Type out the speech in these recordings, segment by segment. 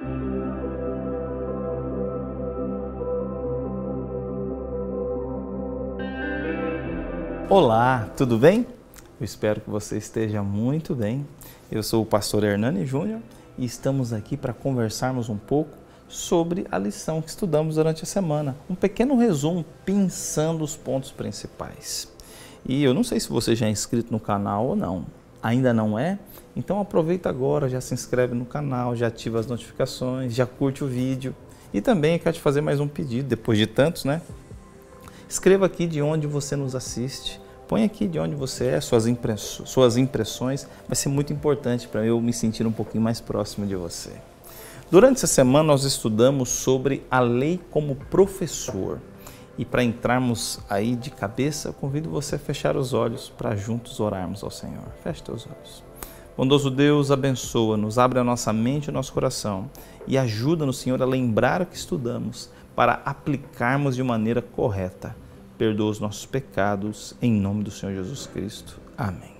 Olá, tudo bem? Eu espero que você esteja muito bem. Eu sou o pastor Hernani Júnior e estamos aqui para conversarmos um pouco sobre a lição que estudamos durante a semana. Um pequeno resumo, pensando os pontos principais. E eu não sei se você já é inscrito no canal ou não. Ainda não é? Então aproveita agora, já se inscreve no canal, já ativa as notificações, já curte o vídeo. E também eu quero te fazer mais um pedido, depois de tantos, né? Escreva aqui de onde você nos assiste. Põe aqui de onde você é, suas impressões. Vai ser muito importante para eu me sentir um pouquinho mais próximo de você. Durante essa semana nós estudamos sobre a lei como professor. E para entrarmos aí de cabeça, eu convido você a fechar os olhos para juntos orarmos ao Senhor. Feche teus olhos. Bondoso Deus, abençoa-nos, abre a nossa mente e o nosso coração e ajuda-nos, Senhor, a lembrar o que estudamos para aplicarmos de maneira correta. Perdoa os nossos pecados, em nome do Senhor Jesus Cristo. Amém.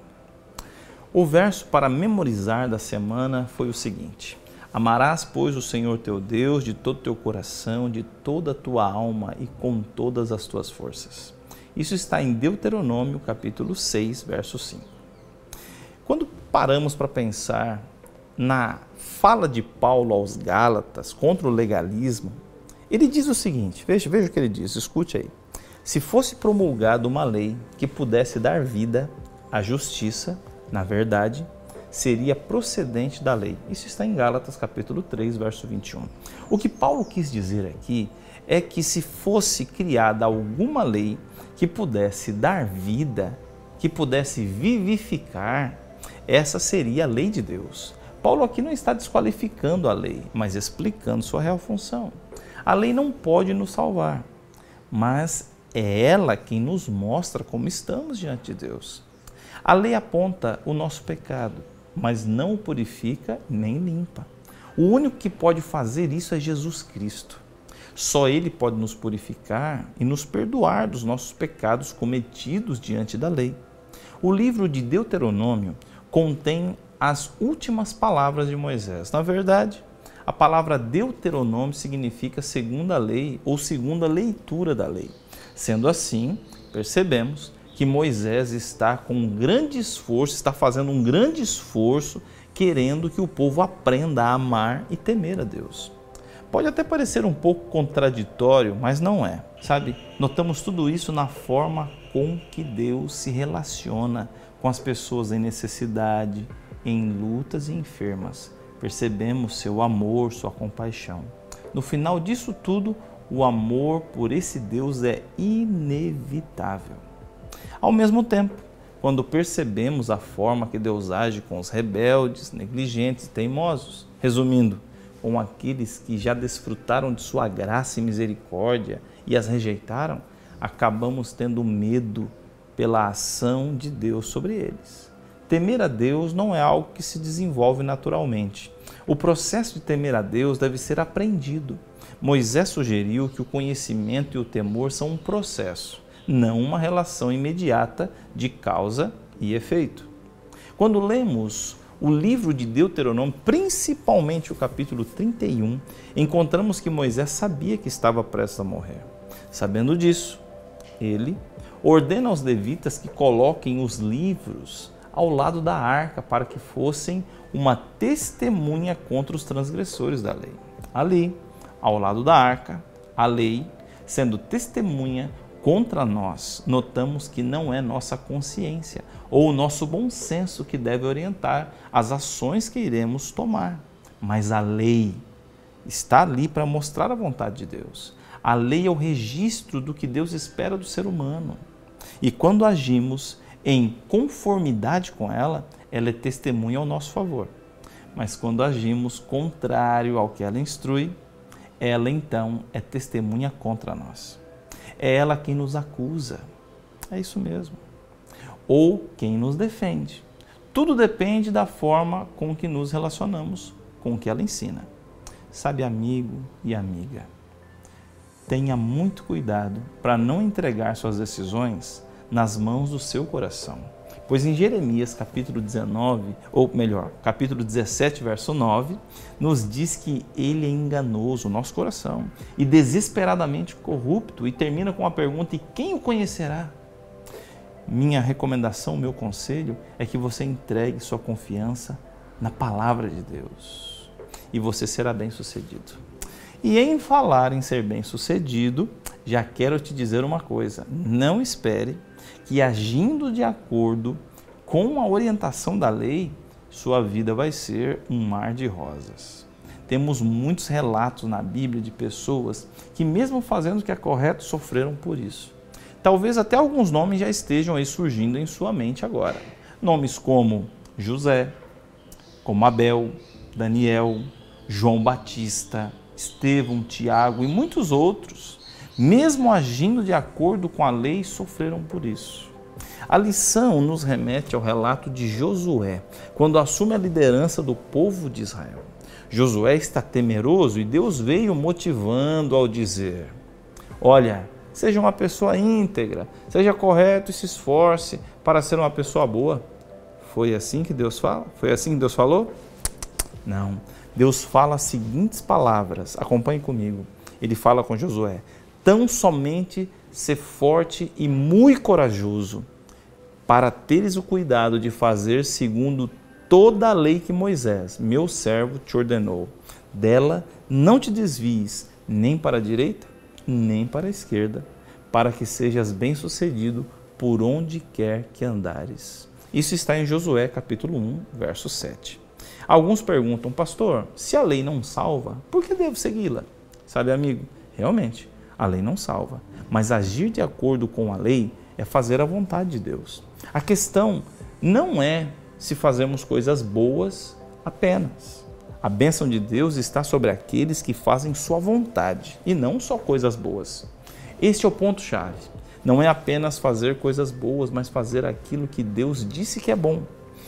O verso para memorizar da semana foi o seguinte: amarás, pois, o Senhor teu Deus de todo o teu coração, de toda a tua alma e com todas as tuas forças. Isso está em Deuteronômio, capítulo 6, verso 5. Quando paramos para pensar na fala de Paulo aos Gálatas contra o legalismo, ele diz o seguinte, veja o que ele diz, escute aí. Se fosse promulgada uma lei que pudesse dar vida à justiça, na verdade, seria procedente da lei. Isso está em Gálatas capítulo 3, verso 21. O que Paulo quis dizer aqui é que se fosse criada alguma lei que pudesse dar vida, que pudesse vivificar, essa seria a lei de Deus. Paulo aqui não está desqualificando a lei, mas explicando sua real função. A lei não pode nos salvar, mas é ela quem nos mostra como estamos diante de Deus. A lei aponta o nosso pecado, mas não o purifica nem limpa. O único que pode fazer isso é Jesus Cristo. Só Ele pode nos purificar e nos perdoar dos nossos pecados cometidos diante da lei. O livro de Deuteronômio contém as últimas palavras de Moisés. Na verdade, a palavra Deuteronômio significa segunda lei ou segunda leitura da lei. Sendo assim, percebemos que Moisés está com um grande esforço, está fazendo um grande esforço, querendo que o povo aprenda a amar e temer a Deus. Pode até parecer um pouco contraditório, mas não é. Sabe, notamos tudo isso na forma com que Deus se relaciona com as pessoas em necessidade, em lutas e enfermas. Percebemos seu amor, sua compaixão. No final disso tudo, o amor por esse Deus é inevitável. Ao mesmo tempo, quando percebemos a forma que Deus age com os rebeldes, negligentes e teimosos, resumindo, com aqueles que já desfrutaram de sua graça e misericórdia e as rejeitaram, acabamos tendo medo pela ação de Deus sobre eles. Temer a Deus não é algo que se desenvolve naturalmente. O processo de temer a Deus deve ser aprendido. Moisés sugeriu que o conhecimento e o temor são um processo, não uma relação imediata de causa e efeito. Quando lemos o livro de Deuteronômio, principalmente o capítulo 31, encontramos que Moisés sabia que estava prestes a morrer. Sabendo disso, ele ordena aos levitas que coloquem os livros ao lado da arca para que fossem uma testemunha contra os transgressores da lei. Ali, ao lado da arca, a lei, sendo testemunha contra nós, notamos que não é nossa consciência ou o nosso bom senso que deve orientar as ações que iremos tomar, mas a lei está ali para mostrar a vontade de Deus. A lei é o registro do que Deus espera do ser humano. E quando agimos em conformidade com ela, ela é testemunha ao nosso favor. Mas quando agimos contrário ao que ela instrui, ela então é testemunha contra nós. É ela quem nos acusa. É isso mesmo. Ou quem nos defende. Tudo depende da forma com que nos relacionamos com o que ela ensina. Sabe, amigo e amiga, tenha muito cuidado para não entregar suas decisões nas mãos do seu coração, Pois em Jeremias capítulo 19, ou melhor, capítulo 17, verso 9, nos diz que ele é enganoso, o nosso coração, e desesperadamente corrupto, e termina com a pergunta: e quem o conhecerá? Minha recomendação, meu conselho é que você entregue sua confiança na palavra de Deus e você será bem-sucedido. E em falar em ser bem-sucedido, já quero te dizer uma coisa: não espere que agindo de acordo com a orientação da lei, sua vida vai ser um mar de rosas. Temos muitos relatos na Bíblia de pessoas que, mesmo fazendo o que é correto, sofreram por isso. Talvez até alguns nomes já estejam aí surgindo em sua mente agora. Nomes como José, como Abel, Daniel, João Batista, Estevão, Tiago e muitos outros, mesmo agindo de acordo com a lei, sofreram por isso. A lição nos remete ao relato de Josué, quando assume a liderança do povo de Israel. Josué está temeroso e Deus veio motivando ao dizer: olha, seja uma pessoa íntegra, seja correto e se esforce para ser uma pessoa boa. Foi assim que Deus fala? Foi assim que Deus falou? Não. Deus fala as seguintes palavras, acompanhe comigo. Ele fala com Josué: tão somente ser forte e muito corajoso, para teres o cuidado de fazer segundo toda a lei que Moisés, meu servo, te ordenou. Dela não te desvies, nem para a direita, nem para a esquerda, para que sejas bem-sucedido por onde quer que andares. Isso está em Josué capítulo 1, verso 7. Alguns perguntam: pastor, se a lei não salva, por que devo segui-la? Sabe, amigo, realmente, a lei não salva, mas agir de acordo com a lei é fazer a vontade de Deus. A questão não é se fazemos coisas boas apenas. A bênção de Deus está sobre aqueles que fazem sua vontade e não só coisas boas. Este é o ponto-chave. Não é apenas fazer coisas boas, mas fazer aquilo que Deus disse que é bom,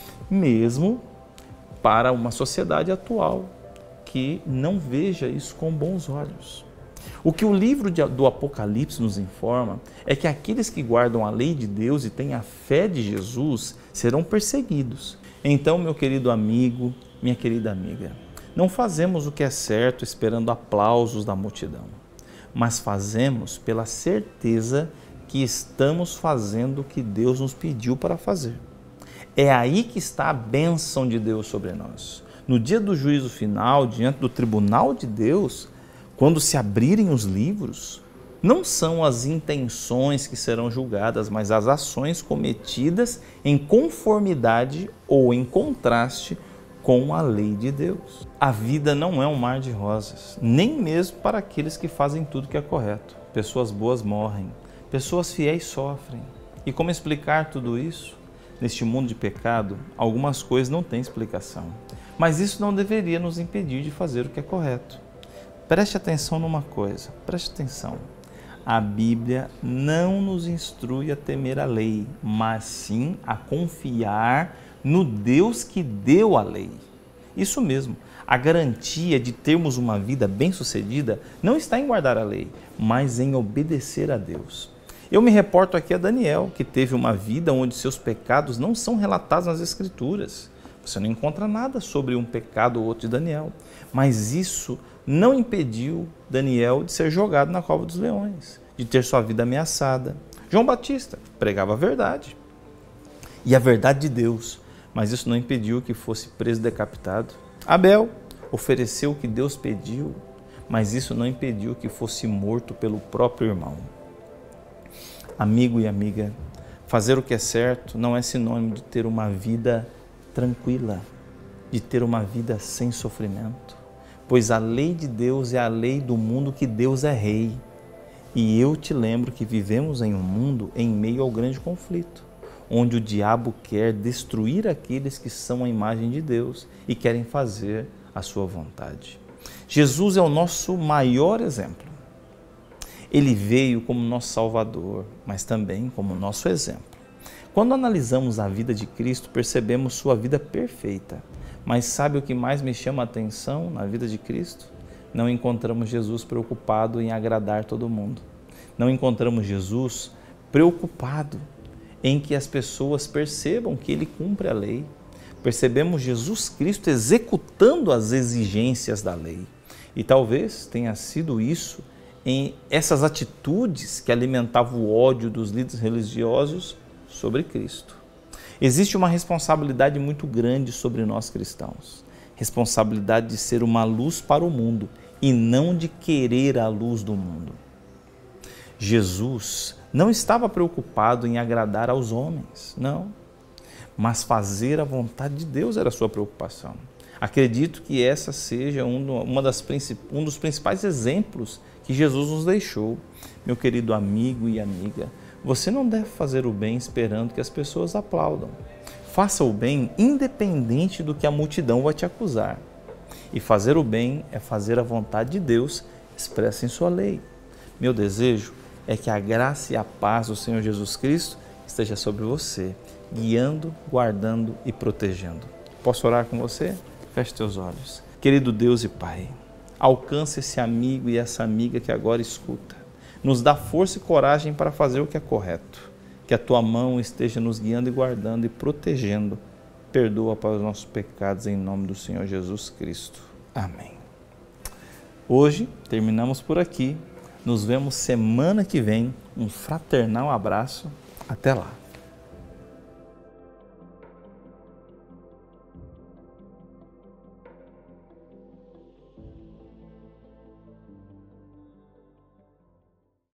mesmo para uma sociedade atual que não veja isso com bons olhos. O que o livro do Apocalipse nos informa é que aqueles que guardam a lei de Deus e têm a fé de Jesus serão perseguidos. Então, meu querido amigo, minha querida amiga, não fazemos o que é certo esperando aplausos da multidão, mas fazemos pela certeza que estamos fazendo o que Deus nos pediu para fazer. É aí que está a bênção de Deus sobre nós. No dia do juízo final, diante do tribunal de Deus, quando se abrirem os livros, não são as intenções que serão julgadas, mas as ações cometidas em conformidade ou em contraste com a lei de Deus. A vida não é um mar de rosas, nem mesmo para aqueles que fazem tudo que é correto. Pessoas boas morrem, pessoas fiéis sofrem. E como explicar tudo isso? Neste mundo de pecado, algumas coisas não têm explicação, mas isso não deveria nos impedir de fazer o que é correto. Preste atenção numa coisa, preste atenção. A Bíblia não nos instrui a temer a lei, mas sim a confiar no Deus que deu a lei. Isso mesmo, a garantia de termos uma vida bem-sucedida não está em guardar a lei, mas em obedecer a Deus. Eu me reporto aqui a Daniel, que teve uma vida onde seus pecados não são relatados nas Escrituras. Você não encontra nada sobre um pecado ou outro de Daniel, mas isso não impediu Daniel de ser jogado na cova dos leões, de ter sua vida ameaçada. João Batista pregava a verdade e a verdade de Deus, mas isso não impediu que fosse preso e decapitado. Abel ofereceu o que Deus pediu, mas isso não impediu que fosse morto pelo próprio irmão. Amigo e amiga, fazer o que é certo não é sinônimo de ter uma vida tranquila, de ter uma vida sem sofrimento, pois a lei de Deus é a lei do mundo que Deus é rei. E eu te lembro que vivemos em um mundo em meio ao grande conflito, onde o diabo quer destruir aqueles que são a imagem de Deus e querem fazer a sua vontade. Jesus é o nosso maior exemplo. Ele veio como nosso Salvador, mas também como nosso exemplo. Quando analisamos a vida de Cristo, percebemos sua vida perfeita. Mas sabe o que mais me chama a atenção na vida de Cristo? Não encontramos Jesus preocupado em agradar todo mundo. Não encontramos Jesus preocupado em que as pessoas percebam que ele cumpre a lei. Percebemos Jesus Cristo executando as exigências da lei. E talvez tenha sido isso em essas atitudes que alimentavam o ódio dos líderes religiosos sobre Cristo. Existe uma responsabilidade muito grande sobre nós cristãos. Responsabilidade de ser uma luz para o mundo e não de querer a luz do mundo. Jesus não estava preocupado em agradar aos homens, não. Mas fazer a vontade de Deus era a sua preocupação. Acredito que essa seja um dos principais exemplos que Jesus nos deixou. Meu querido amigo e amiga, você não deve fazer o bem esperando que as pessoas aplaudam. Faça o bem independente do que a multidão vai te acusar. E fazer o bem é fazer a vontade de Deus expressa em sua lei. Meu desejo é que a graça e a paz do Senhor Jesus Cristo esteja sobre você, guiando, guardando e protegendo. Posso orar com você? Feche teus olhos. Querido Deus e Pai, alcance esse amigo e essa amiga que agora escuta. Nos dá força e coragem para fazer o que é correto. Que a Tua mão esteja nos guiando e guardando e protegendo. Perdoa para os nossos pecados em nome do Senhor Jesus Cristo. Amém. Hoje terminamos por aqui. Nos vemos semana que vem. Um fraternal abraço. Até lá.